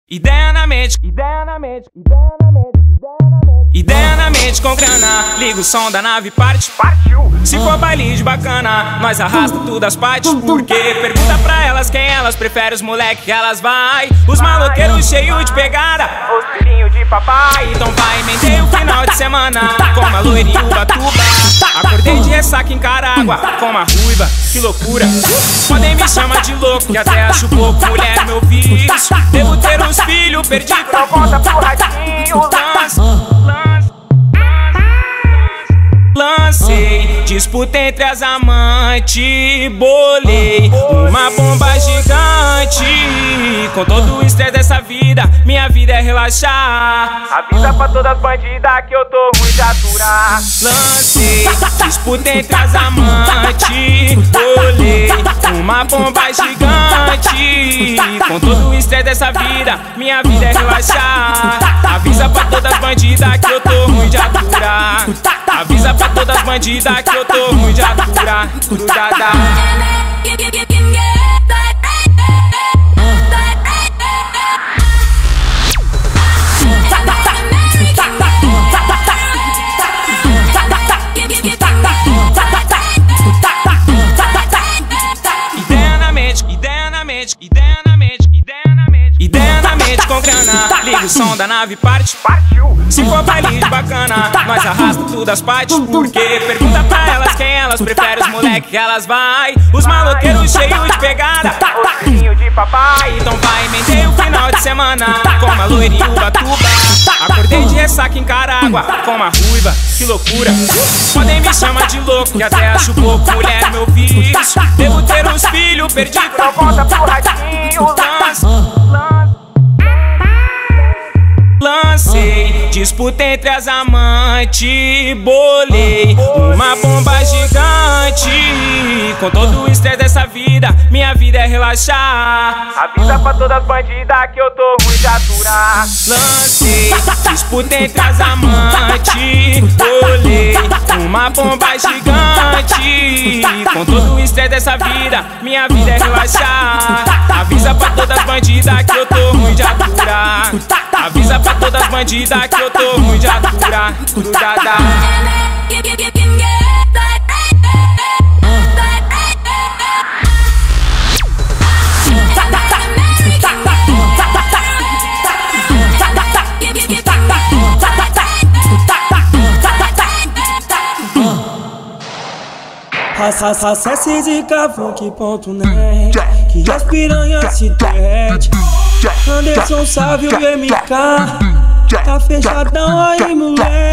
Ideia na mente, ideia na mente, ideia na mente com grana. Liga o som da nave, partiu. Se for baile de bacana, nós arrasta tudo as partes. Porque pergunta pra elas quem elas preferem, os moleque que elas vai. Os maloqueiros cheios de pegada, os filhinhos de papai. Então vai, emendei o final de semana com uma loirinha Ubatuba. Acordei de ressaca em Caragua com uma ruiva, que loucura. Podem me chamar de louco, que até acho pouco mulher meu vício. Devo ter uns filhos perdidos, não conta pro radinho. Lancei disputa entre as amantes, bolei uma bomba gigante. Com todo o estresse dessa vida, minha vida é relaxar. Avisa pra todas as bandidas que eu tô ruim de aturar. Lancei disputa entre as amantes, bolei uma bomba gigante. Com todo o estresse dessa vida, minha vida é relaxar. Avisa pra todas as bandidas que eu tô ruim de aturar. Avisa pra todas as bandidas que eu tô ruim de aturar. Grudada. Ideia na mente, ideia na mente, ideia na mente, ideia na mente, ideia na mente com grana. Liga o som da nave, partiu. Se for baile de bacana, nós arrasta tudo as partes. Porque pergunta pra elas quem elas preferem, os moleque que elas vai. Os maloqueiros cheios de pegada, os filhinhos de papai. Então vai, emendei o final de semana com uma loirinha Ubatuba. Acordei de ressaca em Caragua com uma ruiva, que loucura. Podem me chamar de louco, que até acho pouco mulher meu vício. Devo ter uns filhos perdidos, não conta pro radinho. Lancei disputa entre as amantes, bolei uma bomba gigante. Com todo o estresse dessa vida, minha vida é relaxar. Avisa pra todas as bandidas que eu tô ruim de aturar. Lancei disputa entre as amantes, bolei uma bomba gigante. Com todo o estresse dessa vida, minha vida é relaxar. Avisa pra todas as bandidas que eu tô ruim de aturar. Avisa pra todas as bandidas que eu tô ruim de aturar. Grudada. Acesse zicafunk.net, que as piranhas se derrete. Anderson Sávio e MK, tá fechadão aí, moleque.